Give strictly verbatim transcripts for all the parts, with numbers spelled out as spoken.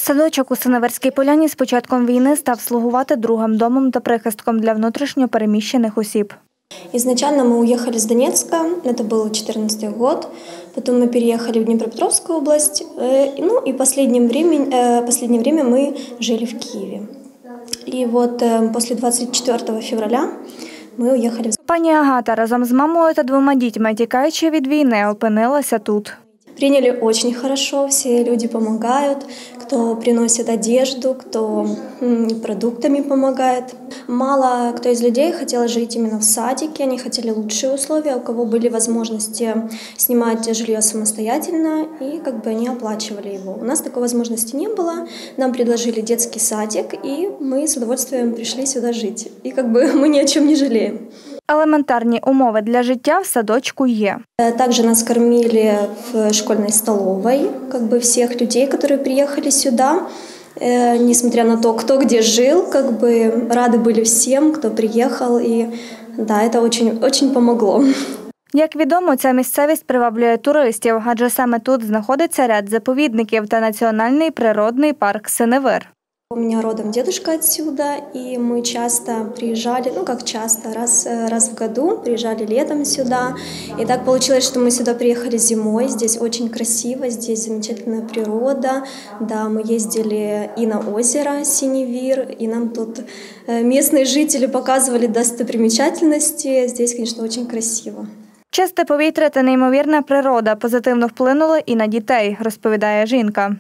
Садочок у Синеверській Поляні з початком війни став слугувати другим домом та прихистком для внутрішньо переміщених осіб. Изначально мы уехали с Донецка, это был четырнадцатый год, потом мы переехали в Днепропетровскую область, ну и последнее время, последнее время мы жили в Киеве. И вот после двадцять четвёртого февраля ми уїхали. Пані Агата разом з мамою та двома дітьми, тікаючи від війни, опинилася тут. Приняли очень хорошо, все люди помогают, кто приносит одежду, кто продуктами помогает. Мало кто из людей хотел жить именно в садике, они хотели лучшие условия, у кого были возможности снимать жилье самостоятельно, и как бы они оплачивали его. У нас такой возможности не было, нам предложили детский садик, и мы с удовольствием пришли сюда жить. И как бы мы ни о чем не жалеем. Елементарні умови для життя в садочку є. Также нас кормили в школьной столовой, как бы всех людей, которые приехали сюда, несмотря на то, кто где жил, как бы рады были всем, кто приехал, и да, это очень, очень помогло. Як відомо, ця місцевість приваблює туристів, адже саме тут знаходиться ряд заповідників та національний природний парк Синевир. У меня родом дедушка отсюда, и мы часто приезжали, ну как часто, раз, раз в году приезжали летом сюда. И так получилось, что мы сюда приехали зимой, здесь очень красиво, здесь замечательная природа. Да, мы ездили и на озеро Синевир, и нам тут местные жители показывали достопримечательности. Здесь, конечно, очень красиво. Чисте повітря та неймовірна природа позитивно вплинули і на дітей, розповідає жінка.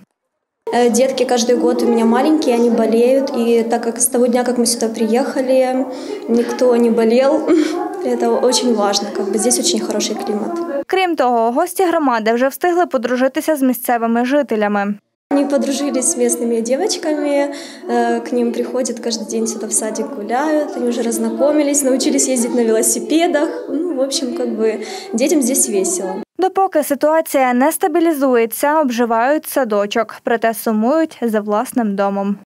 Детки каждый год у меня маленькие, они болеют, и так как с того дня, как мы сюда приехали, никто не болел, это очень важно, как бы здесь очень хороший климат. Крім того, гості громади вже встигли подружитися з місцевими жителями. Они подружились с местными девочками, к ним приходят каждый день сюда в садик, гуляют, они уже разнакомились, научились ездить на велосипедах, ну, в общем, как бы детям здесь весело. Допоки ситуація не стабілізується, обживають садочок, проте сумують за власним домом.